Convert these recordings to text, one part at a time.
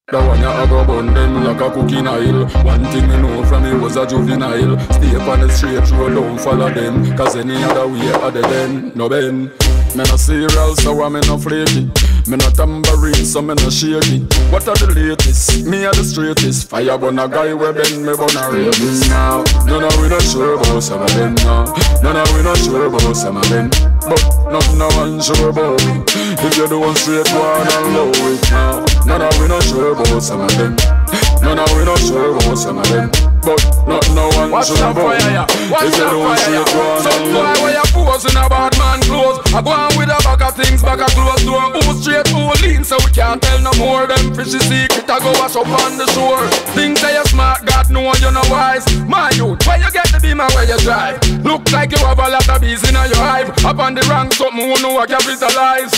That one ya go burn them like a cooking oil. One thing me know from me was a juvenile. Stay up on the straight road, don't follow them. Cause any other way other than no bend. Me no cereal, so me no flaky. Me no tambourine, so me no shaky. What are the latest? Me are the straightest. Fire burn a guy we bend, me burn a rapist. Now, no we not sure about some of them now. No we not sure about some of them. But nothing no one sure about me. If you do one straight one and low it now. No we not sure about some of them. No we not sure about some of them. But nothing no one sure about me. If you do one straight one and low it. Why you posing a bad man clothes? I go on with a bag of things, bag of clothes door. Who straight, who lean, so we can't tell no more. Them fishy secret, I go wash up on the shore. Think that you're smart, God know you're not wise. My youth, where you get the beamer where you drive? Look like you have a lot of bees in your hive. Up on the rank, something who know I capitalize.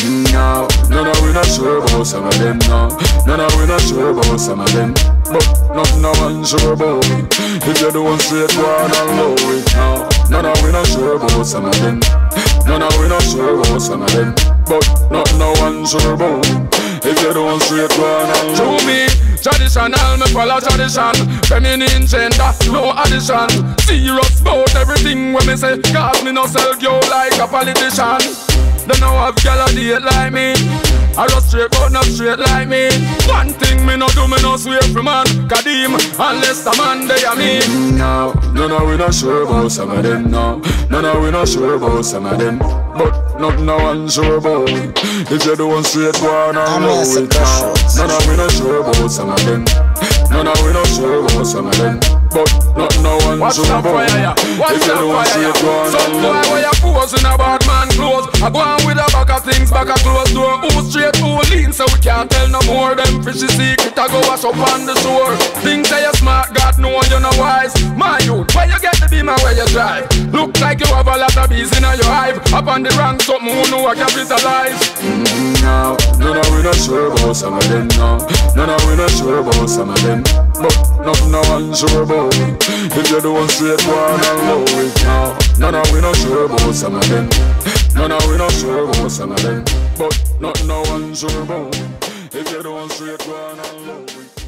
No we not sure about some of them now. No we not sure about some of them. But nothing no one sure about me. If you do one straight one and low it now. No we not sure about some of them. No we not sure about some of them. But nothing no one sure about me. If you do one straight one and low it. To me, traditional, me follow tradition. Feminine gender, no addition. Serious about everything when me say. Cause me no sell you like a politician. They know have gal a date like me. I just straight but not straight like me. One thing me no do, me no swear for man. Kadim, unless the man they are me. No we not sure about some of them now. No we not sure about some of them. But nothing no one sure about me. If you do one straight one and low it now. No we not sure about some of them. No we not sure about some of them. But nothing no one sure about me. If you do one straight one and low it. Why you posing a bad man clothes? I go on with a bag of things, bag of clothes door. Who straight, who lean, so we can't tell no more. Them fishy secret, I go wash up on the shore. Think that you're smart, God know you're not wise. My youth, where you get the beamer where you drive? Look like you have a lot of bees in your hive. Up on the rank, something who know I capitalize. No we not sure about some of them now. No we not sure about some of them. But nothing no one sure about me. If you do one straight one and low it now. No we not sure about some of them. No we not sure about some of them. But nothing no one sure about me. If you do one straight one and low it.